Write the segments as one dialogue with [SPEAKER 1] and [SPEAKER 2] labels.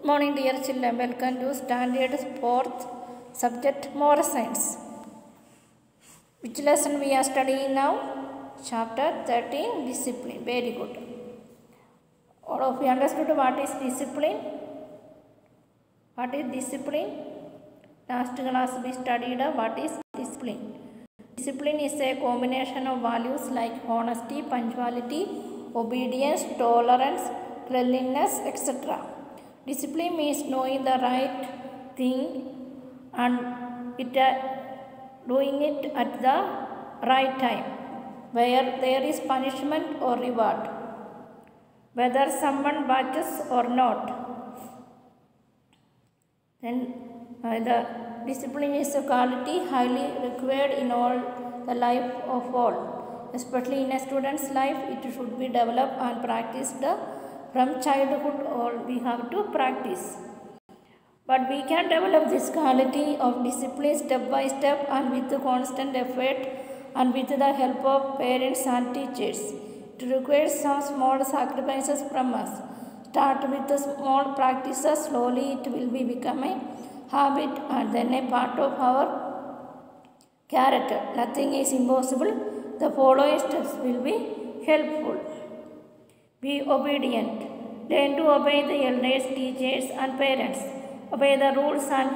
[SPEAKER 1] Morning dear children, welcome to standard 4th subject Moral Science. Which lesson we are studying now? Chapter 13 Discipline. Very good. All of you understood what is discipline? What is discipline? Last class we studied what is discipline. Discipline is a combination of values like honesty, punctuality, obedience, tolerance, cleanliness, etc. Discipline means knowing the right thing and doing it at the right time, where there is punishment or reward, whether someone watches or not. Then the discipline is a quality highly required in all the life of all. Especially in a student's life, it should be developed and practiced from childhood, or we have to practice. But we can develop this quality of discipline step by step and with constant effort and with the help of parents and teachers. It requires some small sacrifices from us. Start with the small practices, slowly it will become a habit and then a part of our character. Nothing is impossible. The following steps will be helpful. Be obedient. Learn to obey the elders, teachers and parents. Obey the rules as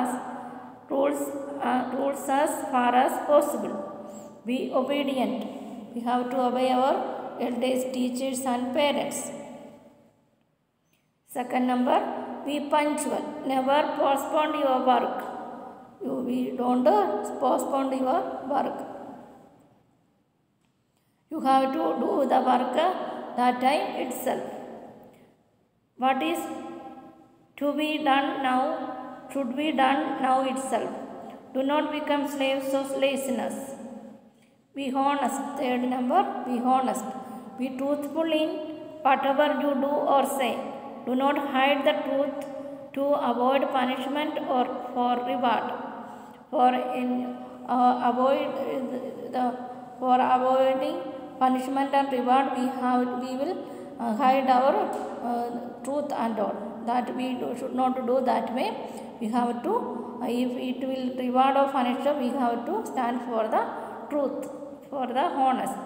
[SPEAKER 1] far as possible. Be obedient. We have to obey our elders, teachers and parents. Second number, be punctual. Never postpone your work. We don't postpone your work. You have to do the work that time itself. What is to be done now should be done now itself. Do not become slaves of laziness. Be honest. Third number, be honest. Be truthful in whatever you do or say. Do not hide the truth to avoid punishment or for reward. For avoiding punishment and reward, we will hide our truth and all. That we should not do that way. We have to, if it will reward or punish, we have to stand for the truth, for the honest.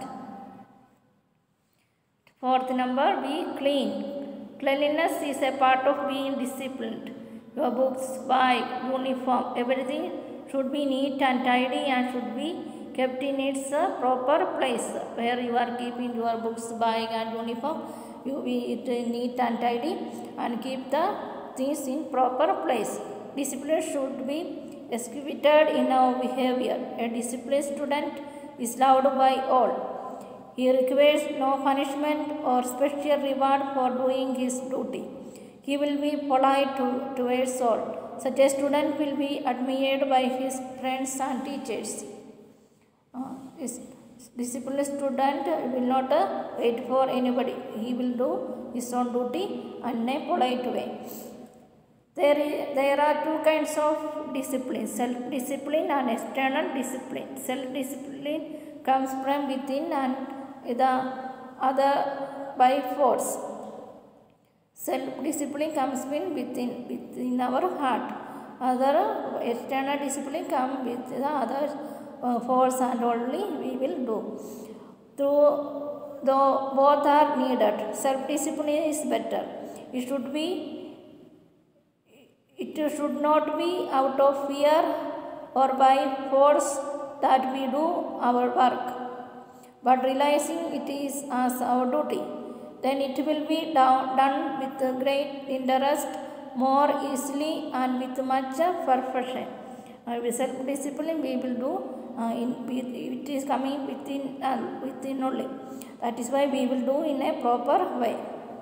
[SPEAKER 1] Fourth number, be clean. Cleanliness is a part of being disciplined. Your books, bag, uniform, everything should be neat and tidy and should be kept in its proper place. Where you are keeping your books, bag and uniform, you be it neat and tidy and keep the things in proper place. Discipline should be exhibited in our behavior. A disciplined student is loved by all. He requires no punishment or special reward for doing his duty. He will be polite towards all. Such a student will be admired by his friends and teachers. Disciplined student will not wait for anybody. He will do his own duty in a polite way. There are two kinds of discipline, self-discipline and external discipline. Self-discipline comes from within and the other by force. Self-discipline comes within our heart. Other external discipline comes with the other force and only we will do. Though both are needed, self-discipline is better. It should not be out of fear or by force that we do our work, but realizing it is as our duty. Then it will be done with great interest, more easily and with much perfection. With self-discipline we will do. It is coming within only. That is why we will do in a proper way.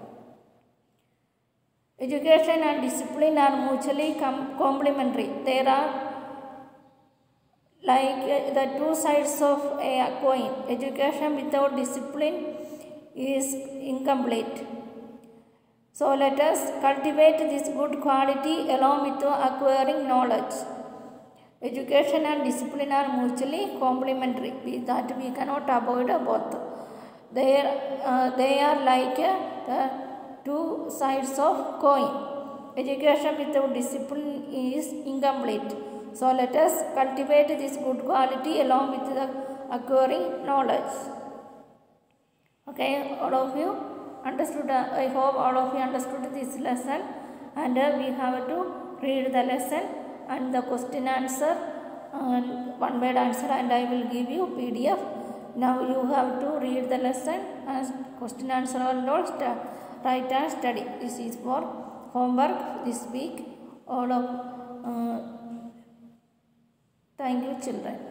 [SPEAKER 1] Education and discipline are mutually complementary. There are like the two sides of a coin. Education without discipline is incomplete. So let us cultivate this good quality along with acquiring knowledge. Education and discipline are mutually complementary. That we cannot avoid both. They are like the two sides of coin. education without discipline is incomplete. So let us cultivate this good quality along with the acquiring knowledge. Okay, all of you understood. I hope all of you understood this lesson, and we have to read the lesson and the question answer and one word answer, and I will give you PDF. Now you have to read the lesson and question answer and all write and study. This is for homework this week. All of thank you children.